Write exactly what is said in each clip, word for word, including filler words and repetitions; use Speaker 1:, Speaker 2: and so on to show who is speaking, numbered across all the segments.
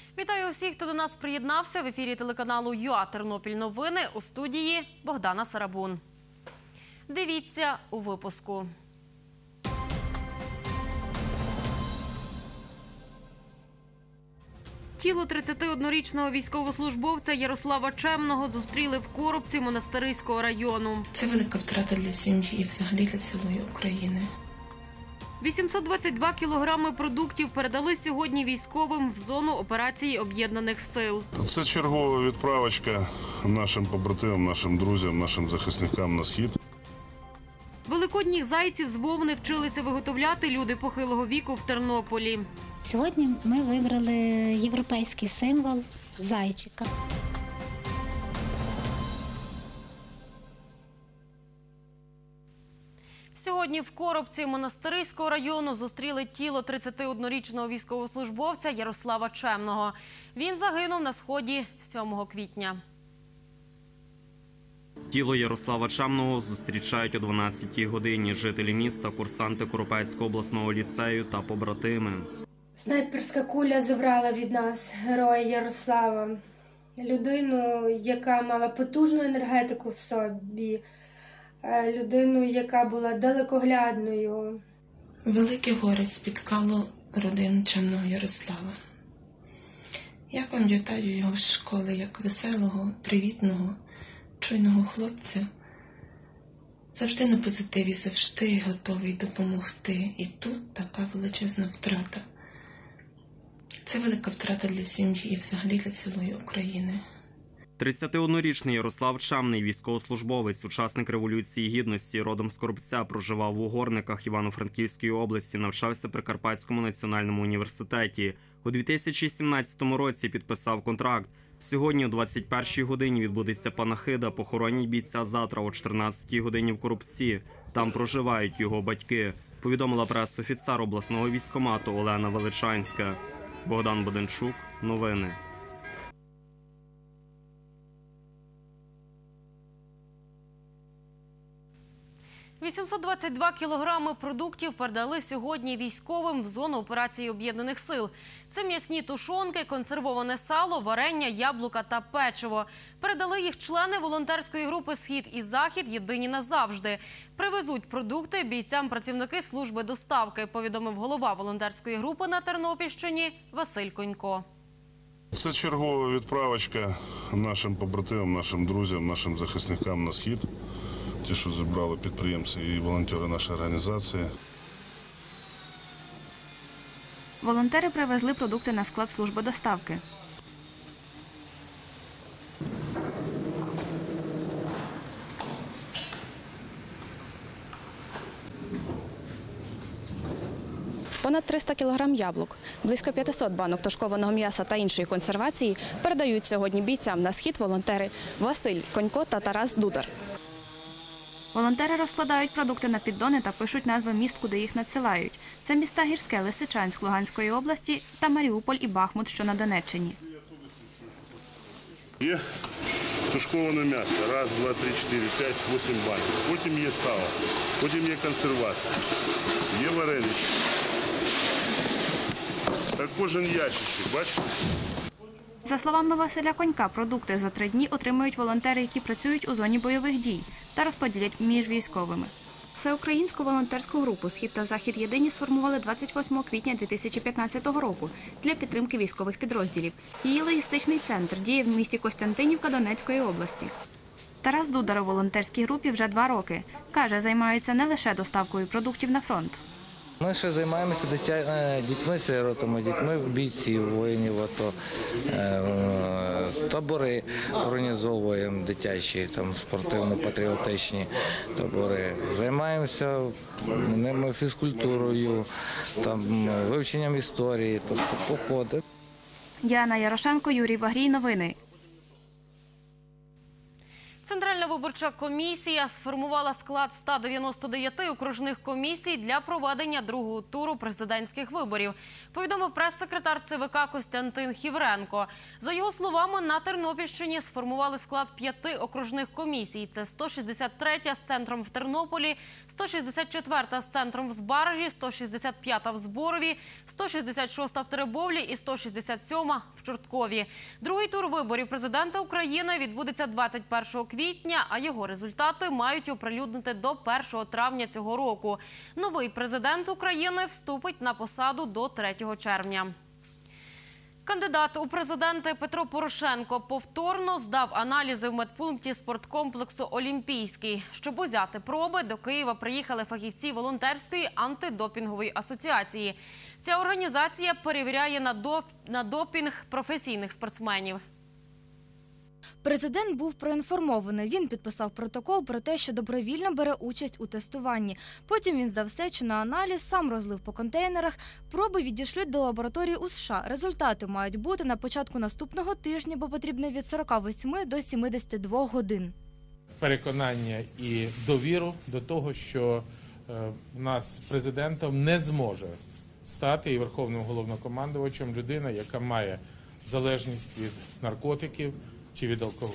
Speaker 1: Вітаю усіх, хто до нас приєднався. В ефірі телеканалу ЮА Тернопіль новини, у студії Богдана Сарабун. Дивіться у випуску. Тіло тридцятиоднорічного військовослужбовця Ярослава Чемного зустріли в Коробці Монастириського району.
Speaker 2: Це велика втрата для сім'ї і взагалі для цілої України.
Speaker 1: вісімсот двадцять два кілограми продуктів передали сьогодні військовим в зону операції Об'єднаних сил.
Speaker 3: Це чергова відправочка нашим побратимам, нашим друзям, нашим захисникам на схід.
Speaker 1: Великодніх зайців з вовни вчилися виготовляти люди похилого віку в Тернополі.
Speaker 4: Сьогодні ми вибрали європейський символ зайчика.
Speaker 1: Сьогодні в Коробці Монастириського району зустріли тіло тридцятиоднорічного військовослужбовця Ярослава Чемного. Він загинув на сході сьомого квітня.
Speaker 5: Тіло Ярослава Чемного зустрічають о дванадцятій годині жителі міста, курсанти Коропецького обласного ліцею та побратими.
Speaker 6: Снайперська куля забрала від нас героя Ярослава. Людину, яка мала потужну енергетику в собі. Людину, яка була далекоглядною.
Speaker 2: Велике горе спіткало родину Чемного Ярослава. Я пам'ятаю його з школи як веселого, привітного, чуйного хлопця. Завжди на позитиві, завжди готовий допомогти. І тут така величезна втрата. Це велика втрата для сім'ї і взагалі для цілої України.
Speaker 5: тридцятиоднорічний Ярослав Чемний, військовослужбовець, учасник Революції Гідності, родом з Коробця, проживав у Горниках Івано-Франківської області, навчався при Карпатському національному університеті. У дві тисячі сімнадцятому році підписав контракт. Сьогодні о двадцять першій годині відбудеться панахида, похоронять бійця завтра о чотирнадцятій годині в Коробці. Там проживають його батьки, повідомила прес-офіцер обласного військкомату Олена Величанська. Богдан Боденчук. Новини.
Speaker 1: вісімсот двадцять два кілограми продуктів передали сьогодні військовим в зону операції Об'єднаних сил. Це м'ясні тушонки, консервоване сало, варення, яблука та печиво. Передали їх члени волонтерської групи «Схід і Захід. Єдині назавжди». Привезуть продукти бійцям працівники служби доставки, повідомив голова волонтерської групи на Тернопільщині Василь Конько.
Speaker 3: Це чергова відправочка нашим побратимам, нашим друзям, нашим захисникам на схід. Ті, що зібрали підприємці і волонтери нашої організації.
Speaker 7: Волонтери привезли продукти на склад служби доставки. Понад триста кілограм яблук, близько п'ятисот банок тушкованого м'яса та іншої консервації передають сьогодні бійцям на схід волонтери Василь Конько та Тарас Дудар. Волонтери розкладають продукти на піддони та пишуть назви міст, куди їх надсилають. Це міста Гірське, Лисичанськ Луганської області та Маріуполь і Бахмут, що на Донеччині.
Speaker 3: Є тушковане м'ясо. Раз, два, три, чотири, п'ять, вісім банок. Потім є сало, потім є консервація, є варенички. Так кожен ящичок, бачите?
Speaker 7: За словами Василя Конька, продукти за три дні отримують волонтери, які працюють у зоні бойових дій, та розподілять між військовими. Всеукраїнську волонтерську групу «Схід та Захід. Єдині» сформували двадцять восьмого квітня дві тисячі п'ятнадцятого року для підтримки військових підрозділів. Її логістичний центр діє в місті Костянтинівка Донецької області. Тарас Дудар у волонтерській групі вже два роки. Каже, займаються не лише доставкою продуктів на фронт.
Speaker 8: Ми ще займаємося дітьми-сиротами, дітьми бійців, воїнів АТО, табори організовуємо дитячі, там, спортивно-патріотичні табори. Займаємося ними фізкультурою, там, вивченням історії, тобто походи.
Speaker 7: Діана Ярошенко, Юрій Багрій. Новини.
Speaker 1: Центральна виборча комісія сформувала склад ста дев'яноста дев'яти окружних комісій для проведення другого туру президентських виборів, повідомив прес-секретар ЦВК Костянтин Хівренко. За його словами, на Тернопільщині сформували склад п'яти окружних комісій. Це сто шістдесят третя з центром в Тернополі, сто шістдесят четверта з центром в Збаражі, сто шістдесят п'ята в Зборові, сто шістдесят шоста в Теребовлі і сто шістдесят сьома в Чорткові. Другий тур виборів президента України відбудеться двадцять першого квітня, а його результати мають оприлюднити до першого травня цього року. Новий президент України вступить на посаду до третього червня. Кандидат у президенти Петро Порошенко повторно здав аналізи в медпункті спорткомплексу «Олімпійський». Щоб узяти проби, до Києва приїхали фахівці волонтерської антидопінгової асоціації. Ця організація перевіряє на, доп... на допінг професійних спортсменів.
Speaker 9: Президент був проінформований. Він підписав протокол про те, що добровільно бере участь у тестуванні. Потім він здав сечу на аналіз, сам розлив по контейнерах. Проби відійшлють до лабораторії у США. Результати мають бути на початку наступного тижня, бо потрібно від сорока восьми до сімдесяти двох годин.
Speaker 10: Переконання і довіру до того, що в нас президентом не зможе стати і верховним головнокомандувачем людина, яка має залежність від наркотиків чи від алкоголю.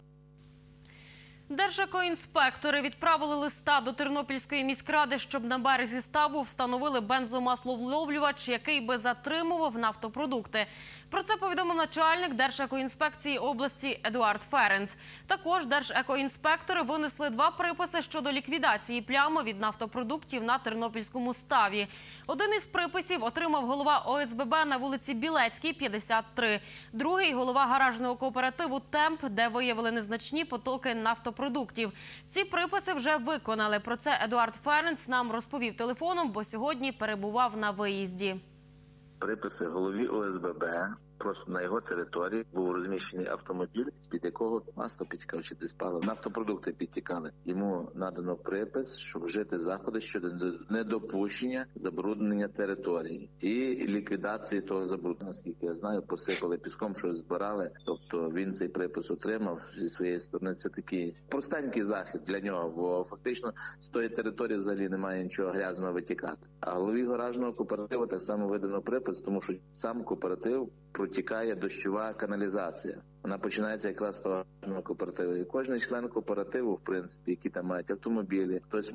Speaker 1: Держекоінспектори відправили листа до Тернопільської міськради, щоб на березі ставу встановили бензомасловловлювач, який би затримував нафтопродукти. Про це повідомив начальник Держекоінспекції області Едуард Ференц. Також держекоінспектори винесли два приписи щодо ліквідації плями від нафтопродуктів на Тернопільському ставі. Один із приписів отримав голова О С Б Б на вулиці Білецькій, п'ятдесят три. Другий – голова гаражного кооперативу «Темп», де виявили незначні потоки нафтопродуктів. Ці приписи вже виконали. Про це Едуард Ференц нам розповів телефоном, бо сьогодні перебував на виїзді.
Speaker 11: Приписи голові О С Б Б. Просто на його території був розміщений автомобіль, з-під якого масло підтікало чи десь паливо. Нафтопродукти підтікали. Йому надано припис, щоб вжити заходи щодо недопущення забруднення території і ліквідації того забруднення. Наскільки я знаю, посипали піском, щось збирали. Тобто він цей припис отримав зі своєї сторони. Це такий простенький захід для нього, бо фактично з тої території взагалі немає нічого грязного витікати. А голові гаражного кооперативу так само видано припис, тому що сам кооператив протікає дощова каналізація. Вона починається якраз з того кооперативу. І кожен член кооперативу, в принципі, які там мають автомобілі, хтось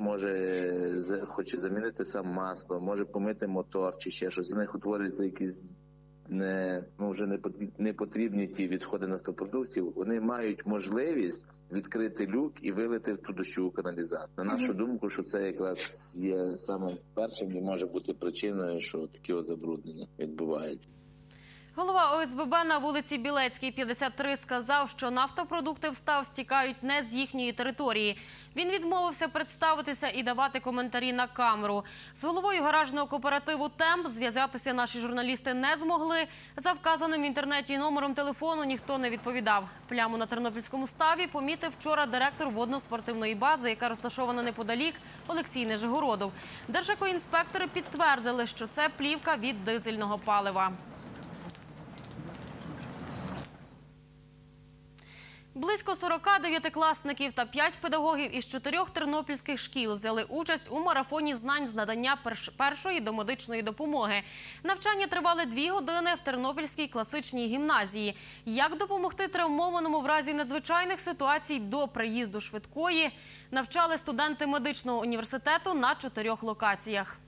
Speaker 11: може хоче замінити сам масло, може помити мотор чи ще щось. У них утворюються якісь не, ну, вже не потрібні ті відходи нафтопродуктів. Вони мають можливість відкрити люк і вилити в ту дощову каналізацію. На нашу думку, що це якраз є самим першим і може бути причиною, що такі от забруднення відбуваються.
Speaker 1: Голова О С Б Б на вулиці Білецькій, п'ятдесят три, сказав, що нафтопродукти в став стікають не з їхньої території. Він відмовився представитися і давати коментарі на камеру. З головою гаражного кооперативу «Темп» зв'язатися наші журналісти не змогли. За вказаним в інтернеті номером телефону ніхто не відповідав. Пляму на Тернопільському ставі помітив вчора директор водно-спортивної бази, яка розташована неподалік, Олексій Нижегородов. Держекоінспектори підтвердили, що це плівка від дизельного палива. Близько сорока дев'ятикласників та п'ять педагогів із чотирьох тернопільських шкіл взяли участь у марафоні знань з надання першої домедичної допомоги. Навчання тривали дві години в Тернопільській класичній гімназії. Як допомогти травмованому в разі надзвичайних ситуацій до приїзду швидкої, навчали студенти медичного університету на чотирьох локаціях.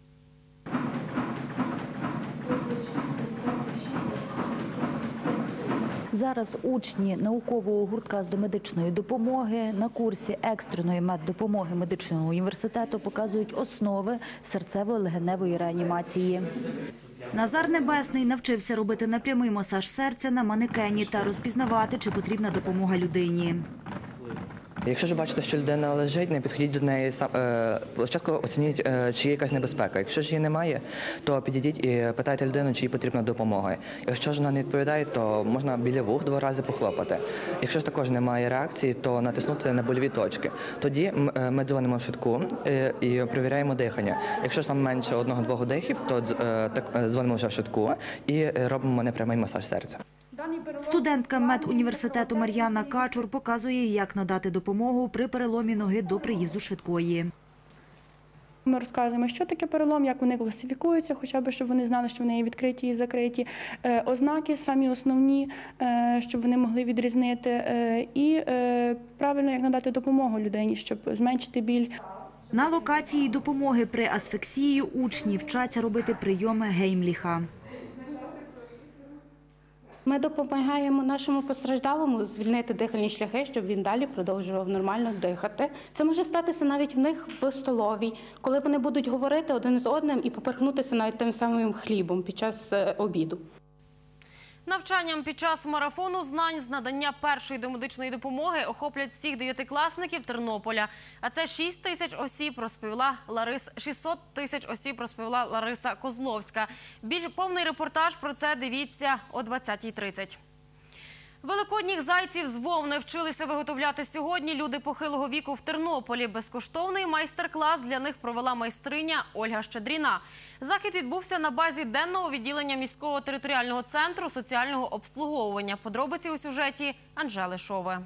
Speaker 12: Зараз учні наукового гуртка з домедичної допомоги на курсі екстреної меддопомоги медичного університету показують основи серцево-легеневої реанімації. Назар Небесний навчився робити напрямий масаж серця на манекені та розпізнавати, чи потрібна допомога людині.
Speaker 13: Якщо ж бачите, що людина лежить, не підходіть до неї, спочатку оцініть, чи є якась небезпека. Якщо ж її немає, то підійдіть і питайте людину, чи їй потрібна допомога. Якщо ж вона не відповідає, то можна біля вух два рази похлопати. Якщо ж також немає реакції, то натиснути на больові точки. Тоді ми дзвонимо в швидку і перевіряємо дихання. Якщо ж там менше одного-двох вдихів, то дзвонимо вже в швидку і робимо непрямий масаж серця.
Speaker 12: Студентка медуніверситету Мар'яна Качур показує, як надати допомогу при переломі ноги до приїзду швидкої.
Speaker 14: Ми розказуємо, що таке перелом, як вони класифікуються, хоча б, щоб вони знали, що вони є відкриті і закриті, е, ознаки самі основні, е, щоб вони могли відрізнити, е, і е, правильно, як надати допомогу людині, щоб зменшити біль.
Speaker 12: На локації допомоги при асфіксії учні вчаться робити прийоми Геймліха.
Speaker 15: Ми допомагаємо нашому постраждалому звільнити дихальні шляхи, щоб він далі продовжував нормально дихати. Це може статися навіть в них в столовій, коли вони будуть говорити один з одним і поперхнутися навіть тим самим хлібом під час обіду.
Speaker 1: Навчанням під час марафону знань з надання першої домедичної допомоги охоплять всіх дев'ятикласників Тернополя. А це шість тисяч осіб, розповіла Ларис, шістсот тисяч осіб, розповіла Лариса Козловська. Більш повний репортаж про це дивіться о двадцятій тридцять. Великодніх зайців з вовни вчилися виготовляти сьогодні люди похилого віку в Тернополі. Безкоштовний майстер-клас для них провела майстриня Ольга Щедріна. Захід відбувся на базі денного відділення міського територіального центру соціального обслуговування. Подробиці у сюжеті Анжели Шове.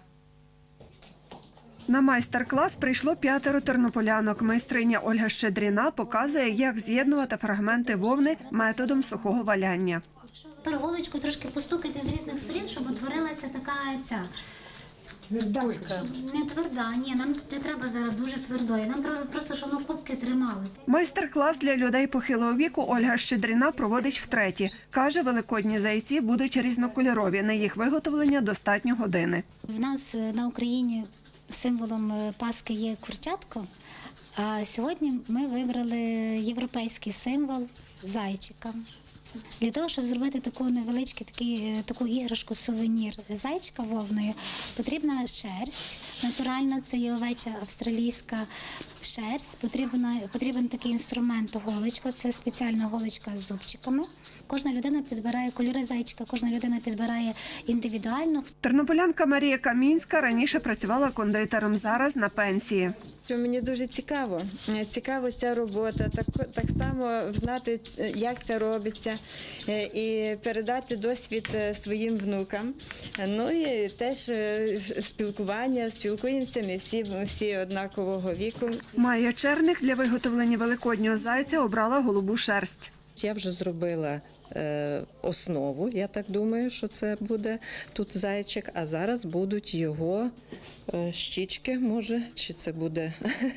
Speaker 16: На майстер-клас прийшло п'ятеро тернополянок. Майстриня Ольга Щедріна показує, як з'єднувати фрагменти вовни методом сухого валяння.
Speaker 4: Перголочку трошки постукайте з різних сторін, щоб утворилася така ця твердочка. Не тверда, ні, нам не треба зараз дуже твердої. Нам треба просто, щоб воно кубки трималося.
Speaker 16: Майстер-клас для людей похилого віку Ольга Щедріна проводить втретє. Каже, великодні зайці будуть різнокольорові. На їх виготовлення достатньо години.
Speaker 4: В нас на Україні символом Пасхи є курчатко, а сьогодні ми вибрали європейський символ зайчика. Для того, щоб зробити таку невеличку таку іграшку, сувенір зайчика вовною, потрібна шерсть натуральна, це є овеча австралійська шерсть, потрібна, потрібен такий інструмент голочка, це спеціальна голочка з зубчиками. Кожна людина підбирає кольори зайчика, кожна людина підбирає індивідуально.
Speaker 16: Тернополянка Марія Камінська раніше працювала кондитером, зараз на пенсії.
Speaker 17: Мені дуже цікаво, цікаво ця робота, так, так само знати, як це робиться, і передати досвід своїм внукам. Ну і теж спілкування, спілкуємося ми всі, всі однакового віку.
Speaker 16: Майя Черник для виготовлення великоднього зайця обрала голубу шерсть.
Speaker 18: Я вже зробила е, основу, я так думаю, що це буде тут зайчик, а зараз будуть його е, щічки, може, чи це буде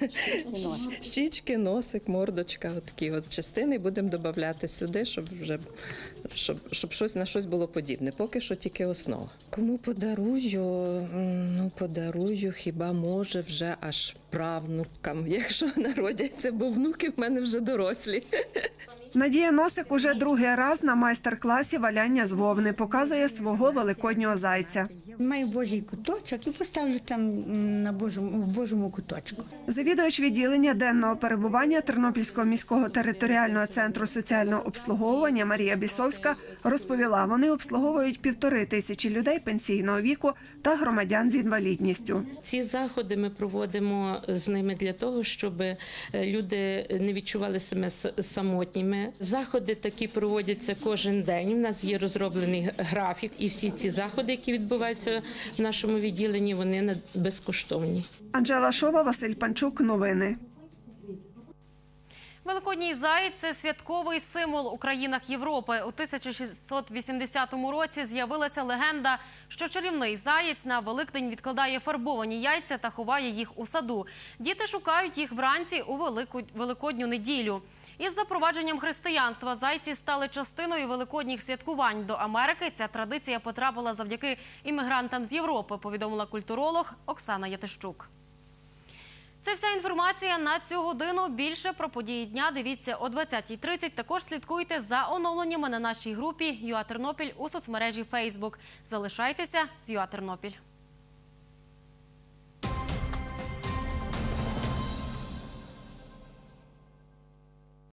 Speaker 18: щічки, носик, мордочка, от такі от частини будемо додавати сюди, щоб вже щоб, щоб щось на щось було подібне. Поки що тільки основа. Кому подарую? Ну, подарую хіба може вже аж правнукам, якщо народяться, бо внуки в мене вже дорослі.
Speaker 16: Надія Носик уже другий раз на майстер-класі валяння з вовни показує свого великоднього зайця.
Speaker 19: Маю божий куточок і поставлю там на божому, в божому куточку.
Speaker 16: Завідувач відділення денного перебування Тернопільського міського територіального центру соціального обслуговування Марія Бісовська розповіла, вони обслуговують півтори тисячі людей пенсійного віку та громадян з інвалідністю.
Speaker 20: Ці заходи ми проводимо з ними для того, щоб люди не відчували себе самотніми. Заходи такі проводяться кожен день. У нас є розроблений графік, і всі ці заходи, які відбуваються в нашому відділенні, вони безкоштовні.
Speaker 16: Анжела Шова, Василь Панчук. Новини.
Speaker 1: Великодній заєць – це святковий символ у країнах Європи. У тисяча шістсот вісімдесятому році з'явилася легенда, що чарівний заєць на Великдень відкладає фарбовані яйця та ховає їх у саду. Діти шукають їх вранці у Велику... Великодню неділю. Із запровадженням християнства зайці стали частиною великодніх святкувань. До Америки ця традиція потрапила завдяки іммігрантам з Європи, повідомила культуролог Оксана Ятищук. Це вся інформація на цю годину. Більше про події дня дивіться о двадцятій тридцять. Також слідкуйте за оновленнями на нашій групі «ЮА Тернопіль» у соцмережі Facebook. Залишайтеся з «ЮА Тернопіль».